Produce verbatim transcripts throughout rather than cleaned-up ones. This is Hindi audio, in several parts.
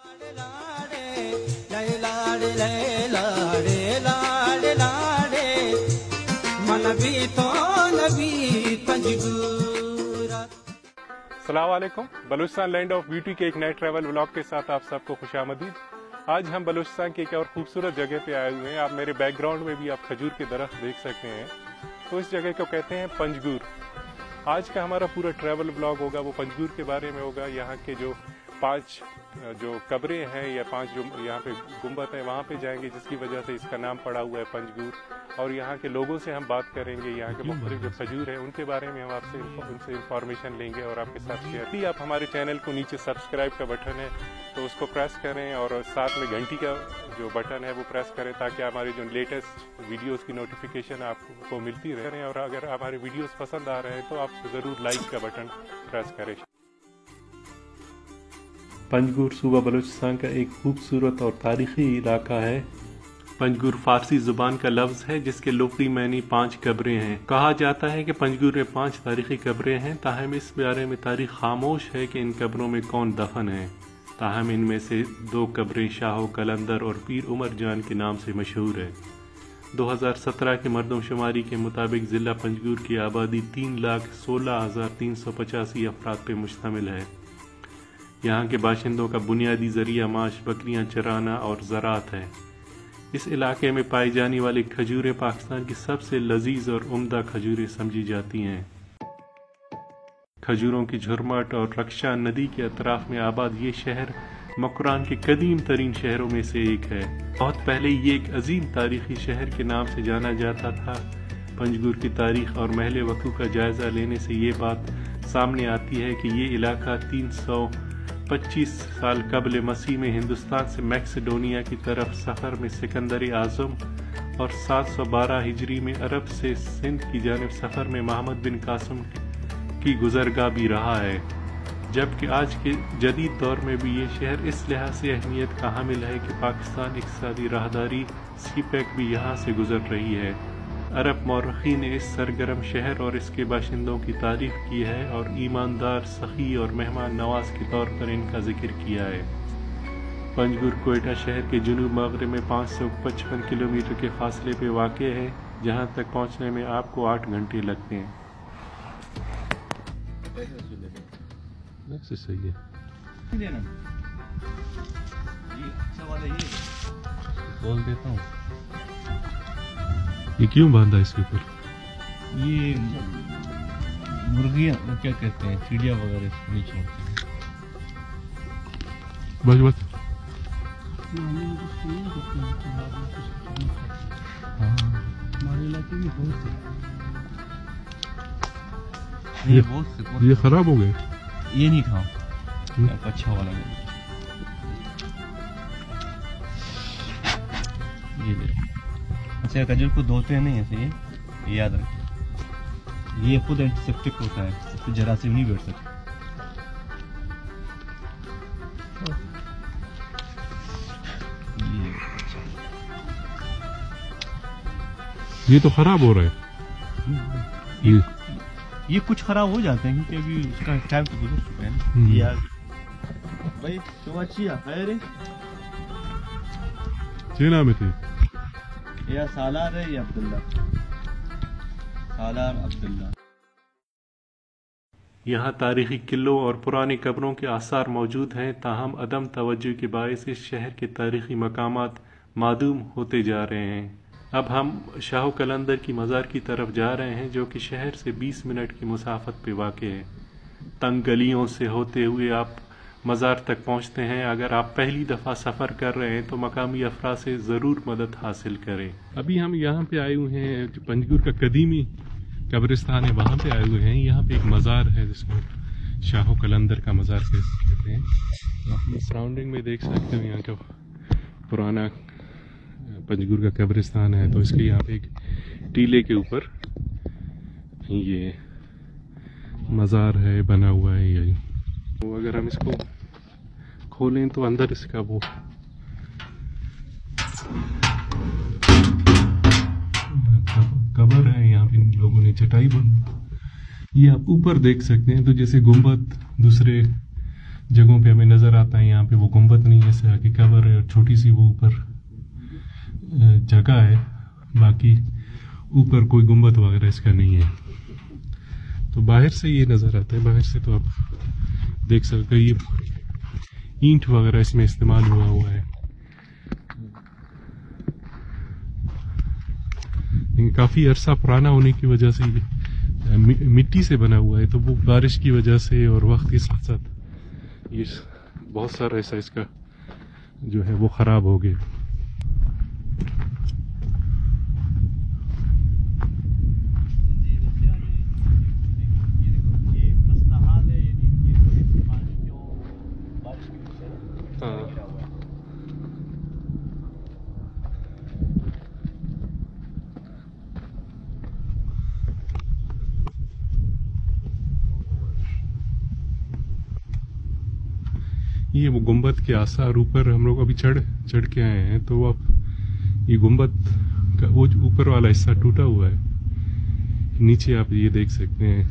अस्सलाम वालेकुम। बलूचिस्तान लैंड ऑफ ब्यूटी के एक नए ट्रैवल व्लॉग के साथ आप सबको खुशामदीद। आज हम बलूचिस्तान की एक और खूबसूरत जगह पे आए हुए हैं। आप मेरे बैकग्राउंड में भी आप खजूर के दरख्त देख सकते हैं। तो इस जगह को कहते हैं पंजगुर। आज का हमारा पूरा ट्रैवल व्लॉग होगा वो पंजगुर के बारे में होगा। यहाँ के जो पांच जो कब्रें हैं या पांच जो यहाँ पे गुम्बद है वहाँ पे जाएंगे, जिसकी वजह से इसका नाम पड़ा हुआ है पंजगुर। और यहाँ के लोगों से हम बात करेंगे, यहाँ के मुख्तलिफ जो खजूर है उनके बारे में हम आपसे उनसे इंफॉर्मेशन लेंगे और आपके साथ शेयर। यदि आप हमारे चैनल को नीचे सब्सक्राइब का बटन है तो उसको प्रेस करें और साथ में घंटी का जो बटन है वो प्रेस करें ताकि हमारी जो लेटेस्ट वीडियोस की नोटिफिकेशन आपको मिलती रहे। और अगर हमारे वीडियोस पसंद आ रहे हैं तो आप ज़रूर लाइक का बटन प्रेस करें। पंजगुर सूबा बलूचिस्तान का एक खूबसूरत और तारीखी इलाका है। पंजगुर फारसी जुबान का लफ्ज़ है जिसके लुग़वी मानी पांच कब्रें हैं। कहा जाता है कि पंजगुर में पांच तारीखी कब्रें हैं, ताहम इस बारे में तारीख खामोश है कि इन कब्रों में कौन दफन है। ताहम इनमें से दो कब्रें शाह कलंदर और पीर उमर जान के नाम से मशहूर है। दो हज़ार सत्रह के मरदमशुमारी के मुताबिक ज़िला पंजगुर की आबादी तीन लाख सोलह हज़ार तीन सौ पचासी अफराद पर मुश्तमिल है। यहाँ के बाशिंदों का बुनियादी ज़रिया माश बकरियाँ चराना और ज़राअत है। इस इलाके में पाई जाने वाली खजूरें पाकिस्तान की सबसे लजीज और उम्दा खजूरें समझी जाती हैं। खजूरों की झुरमट और रक्षा नदी के अतराफ में आबाद ये शहर मकरान के कदीम तरीन शहरों में से एक है। बहुत पहले ये एक अजीम तारीखी शहर के नाम से जाना जाता था। पंजगुर की तारीख और महल वक़ू का जायज़ा लेने से ये बात सामने आती है कि ये इलाका तीन सौ पच्चीस साल कबल मसीह में हिंदुस्तान से मैक्सिडोनिया की तरफ सफ़र में सिकंदर आज़म और सात सौ बारह हिजरी में अरब से सिंध की जानिब सफ़र में मोहम्मद बिन कासिम की गुज़रगाह भी रहा है। जबकि आज के जदीद दौर में भी ये शहर इस लिहाज से अहमियत का हामिल है कि पाकिस्तान इक़्तिसादी राहदारी सी पैक भी यहाँ से गुज़र रही है। अरब मौरख़ीन ने इस सरगर्म शहर और इसके बाशिंदों की तारीफ़ की है और ईमानदार, सखी और मेहमान नवाज के तौर पर इनका जिक्र किया है। पंजगुर कोयटा शहर के जुनूब मगरब में पाँच सौ पचपन किलोमीटर के फासले पे वाक़ है, जहाँ तक पहुँचने में आपको आठ घंटे लगते हैं। सही है। बोल देता हूँ ये क्यों बांधा इसके ऊपर? ये मुर्गियाँ क्या कहते हैं, चिड़िया वगैरह नहीं छोड़ते हैं। बस बस हमारे इलाके में बहुत से ये बहुत से ये खराब हो गए। ये नहीं खाओ, अच्छा वाला नहीं। ये ले अच्छा, खजूर को धोते हैं नहीं ऐसे, ये याद रखें। ये खुद एंटीसेप्टिक होता है, इसमें जरासीम नहीं बैठ सकते। ये ये तो खराब हो रहा है। ये ये कुछ खराब हो जाते हैं क्योंकि अभी उसका टाइम तो गुजर चुका है ना। ये यार भाई सुबह चिया है रे चेना में थे या सालार है या अब्दुल्ला, सालार अब्दुल्ला। यहाँ तारीखी किलों और पुरानी कब्रों के आसार मौजूद हैं, ताहम अदम तवज्जो के बायस इस शहर के तारीखी मकामात मादूम होते जा रहे हैं। अब हम शाह कलंदर की मज़ार की तरफ जा रहे हैं जो कि शहर से बीस मिनट की मुसाफत पे वाक़ है। तंग गलियों से होते हुए आप मज़ार तक पहुँचते हैं। अगर आप पहली दफ़ा सफ़र कर रहे हैं तो मकामी अफराद से ज़रूर मदद हासिल करें। अभी हम यहाँ पे आए हुए हैं, जो पंजगुर का कदीमी कब्रिस्तान है वहाँ पे आए हुए हैं। यहाँ पे एक मज़ार है जिसको शाह कलंदर का मज़ार कहते हैं। आप सराउंडिंग में देख सकते हो यहाँ का पुराना पंजगुर का कब्रिस्तान है। तो इसके यहाँ पे एक टीले के ऊपर ये मज़ार है बना हुआ है। ये तो अगर हम इसको खोलें तो अंदर इसका वो कबर है। यहाँ पे लोगों ने चटाई बनी। ये आप ऊपर देख सकते हैं। तो जैसे गुंबद दूसरे जगहों पे हमें नज़र आता है, यहाँ पे वो गुंबद नहीं है, जगह है, बाकी ऊपर कोई गुंबद वगैरह इसका नहीं है। तो बाहर से ये नज़र आता है, बाहर से तो आप देख सकते हैं ये ईंट वगैरह इसमें इस्तेमाल हुआ हुआ है। काफ़ी अरसा पुराना होने की वजह से ये मिट्टी से बना हुआ है, तो वो बारिश की वजह से और वक्त के साथ साथ ये बहुत सारा ऐसा इसका जो है वो ख़राब हो गया। ये वो गुंबद के आसार ऊपर हम लोग अभी चढ़ चढ़ के आए हैं, तो आप ये गुंबद का वो ऊपर वाला हिस्सा टूटा हुआ है, नीचे आप ये देख सकते हैं।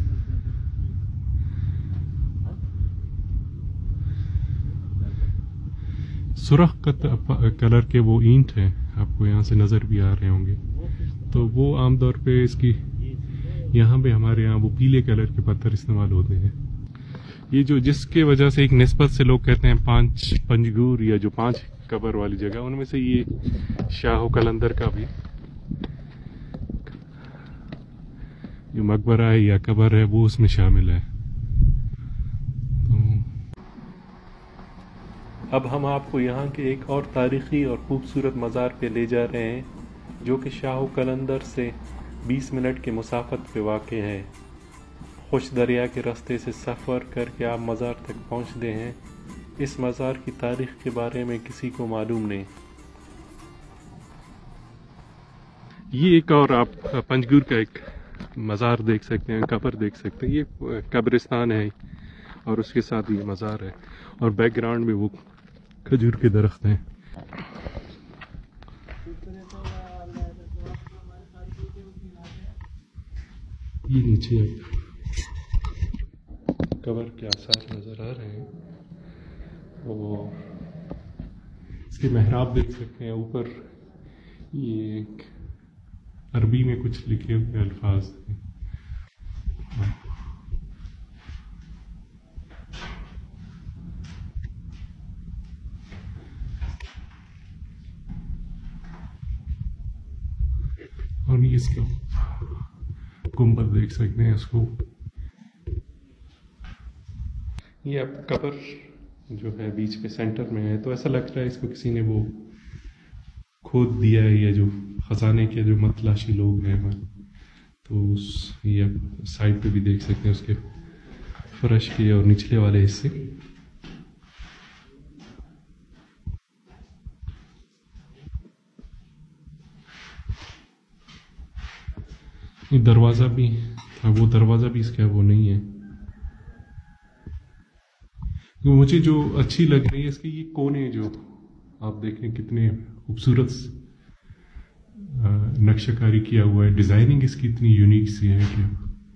सुरख कलर के वो ईंट हैं, आपको यहाँ से नज़र भी आ रहे होंगे। तो वो आमतौर पे इसकी यहाँ पे हमारे यहाँ वो पीले कलर के पत्थर इस्तेमाल होते हैं। ये जो जिसके वजह से एक निस्बत से लोग कहते हैं पांच पंजगुर या जो पांच कबर वाली जगह, उनमें से ये शाह कलंदर का भी जो मकबरा है या कबर है वो उसमें शामिल है। तो अब हम आपको यहाँ के एक और तारीखी और खूबसूरत मज़ार पे ले जा रहे हैं, जो कि शाह कलंदर से बीस मिनट के मुसाफत पे वाक़े है। खुश दरिया के रास्ते से सफ़र करके आप मज़ार तक पहुँचते हैं। इस मज़ार की तारीख़ के बारे में किसी को मालूम नहीं। ये एक और आप पंजगुर का एक मज़ार देख सकते हैं, कब्र देख सकते हैं। ये कब्रिस्तान है और उसके साथ ये मज़ार है, और बैकग्राउंड में वो खजूर के दरख्त हैं। ये नीचे कब्र के आसार नज़र आ रहे हैं, वो इसके मेहराब देख सकते हैं। ऊपर ये एक अरबी में कुछ लिखे हुए अल्फाज हैं। और ये इसका गुंबद देख सकते हैं इसको। ये अब कब्र जो है बीच पे सेंटर में है, तो ऐसा लग रहा है इसको किसी ने वो खोद दिया है, या जो खजाने के जो मतलाशी लोग हैं, तो उस ये आप साइड पे भी देख सकते हैं उसके फर्श के और निचले वाले हिस्से। ये दरवाज़ा भी था, वो दरवाज़ा भी इसका वो नहीं है। तो मुझे जो अच्छी लग रही है इसके ये कोने, जो आप देखें कितने खूबसूरत नक्शाकारी किया हुआ है। डिज़ाइनिंग इसकी इतनी यूनिक सी है कि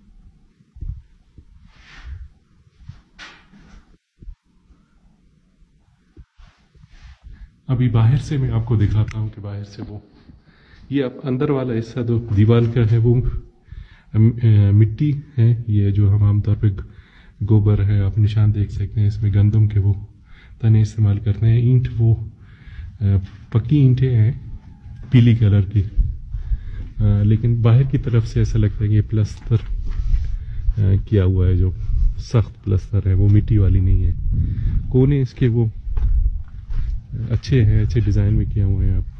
अभी बाहर से मैं आपको दिखाता हूँ कि बाहर से वो ये अब अंदर वाला हिस्सा जो दीवार का है वो मिट्टी है। ये जो हम आमतौर पे गोबर है, आप निशान देख सकते हैं, इसमें गंदम के वो तने इस्तेमाल करते हैं। ईंट वो पक्की ईंटें हैं पीली कलर की, लेकिन बाहर की तरफ से ऐसा लगता है कि ये प्लस्तर किया हुआ है, जो सख्त प्लस्तर है, वो मिट्टी वाली नहीं है। कोने इसके वो अच्छे हैं, अच्छे डिज़ाइन में किए हुए हैं। आप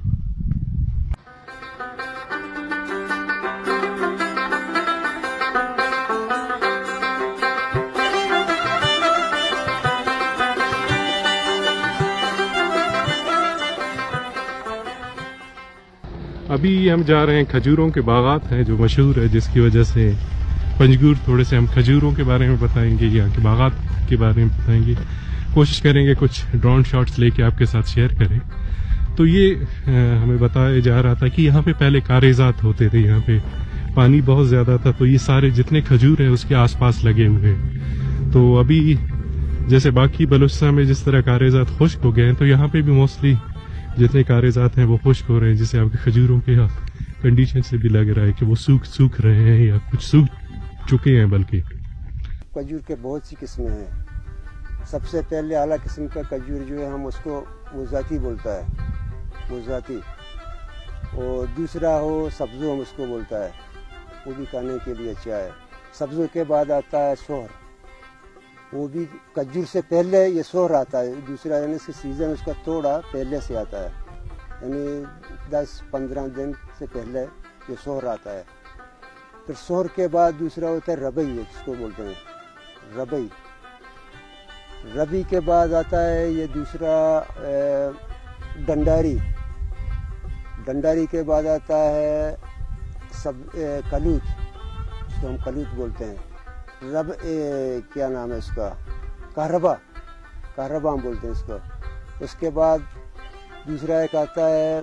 अभी हम जा रहे हैं, खजूरों के बागात हैं जो मशहूर है, जिसकी वजह से पंजगुर थोड़े से हम खजूरों के बारे में बताएंगे, यहाँ के बागात के बारे में बताएंगे, कोशिश करेंगे कुछ ड्रोन शॉट्स लेके आपके साथ शेयर करें। तो ये हमें बताया जा रहा था कि यहाँ पे पहले कारेजात होते थे, यहाँ पे पानी बहुत ज़्यादा था, तो ये सारे जितने खजूर हैं उसके आसपास लगे हुए हैं। तो अभी जैसे बाकी बलूचिस्तान में जिस तरह कारेजात खुश्क हो गए हैं, तो यहाँ पे भी मोस्टली जितने कारेजात हैं वो खुश्क हो रहे हैं, जिससे आपके खजूरों के कंडीशन से भी लग रहा है कि वो सूख सूख रहे हैं या कुछ सूख चुके हैं। बल्कि खजूर के बहुत सी किस्में हैं। सबसे पहले आला किस्म का खजूर जो है हम उसको मुजाती बोलता है, मुजाती। और दूसरा हो सब्ज़ो, हम उसको बोलता है, वो भी खाने के लिए अच्छा है। सब्ज़ों के बाद आता है सोहर, वो भी खजूर से पहले ये सोहर आता है। दूसरा यानी इसका सीज़न उसका थोड़ा पहले से आता है, यानी दस पंद्रह दिन से पहले ये सोहर आता है। फिर सोहर के बाद दूसरा होता है रबई, जिसको बोलते हैं रबई। रबी के बाद आता है ये दूसरा डंडारी। डंडारी के बाद आता है सब कलूत, जिसको हम कलूत बोलते हैं। रब ए, क्या नाम है इसका, कहरबा, कहरबा हम बोलते हैं इसको। उसके बाद दूसरा एक आता है,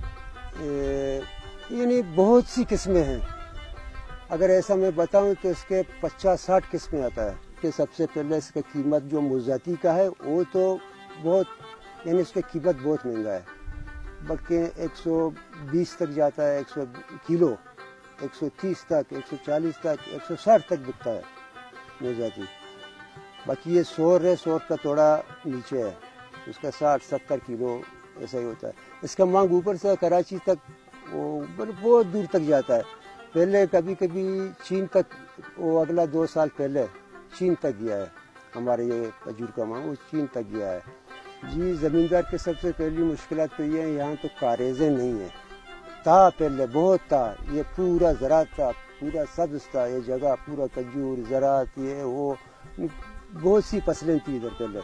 यानी बहुत सी किस्में हैं। अगर ऐसा मैं बताऊं तो इसके पचास साठ किस्में आता है। कि सबसे पहले इसका कीमत जो मुजाती का है वो तो बहुत, यानी इसकी कीमत बहुत महंगा है, बल्कि एक सौ बीस तक जाता है, एक सौ किलो, एक सौ तीस तक, एक सौ चालीस तक, एक सौ साठ तक बिकता है मुजाती। बाकी ये सौर है, सौर का थोड़ा नीचे है, उसका साठ सत्तर किलो ऐसा ही होता है। इसका मांग ऊपर से कराची तक वो बहुत दूर तक जाता है। पहले कभी कभी चीन तक, वो अगला दो साल पहले चीन तक गया है हमारे ये खजूर का मांग, वो चीन तक गया है जी। ज़मींदार के सबसे पहली मुश्किल तो ये है, यहाँ तो कारेज़ें नहीं है। था पहले बहुत था, ये पूरा ज़रात था, पूरा सब्ज़ था ये जगह, पूरा खजूर ज़रात, ये वो बहुत सी फसलें थी इधर पहले।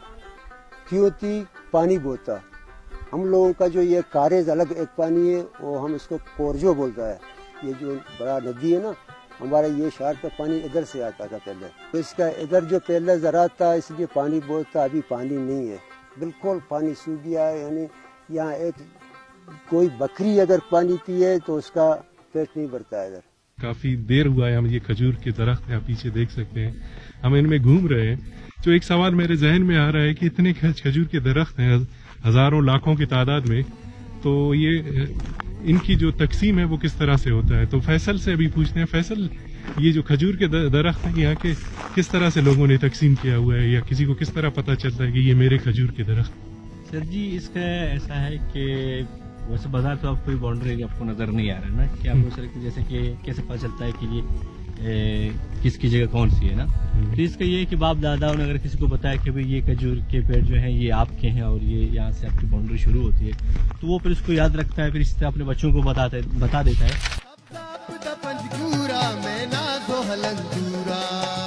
क्यों थी, पानी बहुत था। हम लोगों का जो ये कारेज अलग एक पानी है, वो हम इसको कोरजो बोलता है। ये जो बड़ा नदी है ना, हमारा ये शहर का पानी इधर से आता था पहले। तो इसका इधर जो पहले ज़रात था, इसलिए पानी बहुत था। अभी पानी नहीं है, बिल्कुल पानी सूख गया है। यानी यहाँ एक कोई बकरी अगर पानी पिए तो उसका पेट नहीं भरता है इधर। काफ़ी देर हुआ है, हम ये खजूर के दरख्त हैं, आप पीछे देख सकते हैं, हम इनमें घूम रहे हैं। तो एक सवाल मेरे जहन में आ रहा है कि इतने खजूर के दरख्त हैं हज़ारों लाखों की तादाद में, तो ये इनकी जो तकसीम है वो किस तरह से होता है? तो फैसल से अभी पूछते हैं। फैसल, ये जो खजूर के दरख्त हैं यहाँ के किस तरह से लोगों ने तकसीम किया हुआ है, या किसी को किस तरह पता चलता है कि ये मेरे खजूर के दरख्त? सर जी, इसका ऐसा है कि वैसे बाजार तो आपको कोई बाउंड्री एरिया आपको नजर नहीं आ रहा ना, कि आपको सर जैसे कि कैसे पता चलता है कि ये ए, किसकी जगह कौन सी है ना। तो इसका ये है कि बाप दादा ने अगर किसी को बताया कि भाई ये खजूर के पेड़ जो हैं ये आपके हैं और ये यहाँ से आपकी बाउंड्री शुरू होती है, तो वो फिर इसको याद रखता है, फिर इस तरह अपने बच्चों को बताता है, बता देता है।